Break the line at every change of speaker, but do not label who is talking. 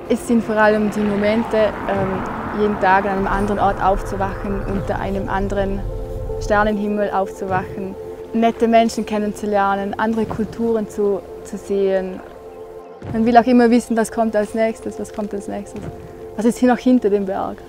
Es sind vor allem die Momente, jeden Tag an einem anderen Ort aufzuwachen, unter einem anderen Sternenhimmel aufzuwachen, nette Menschen kennenzulernen, andere Kulturen zu sehen. Man will auch immer wissen, was kommt als nächstes, was kommt als nächstes. Was ist hier noch hinter dem Berg?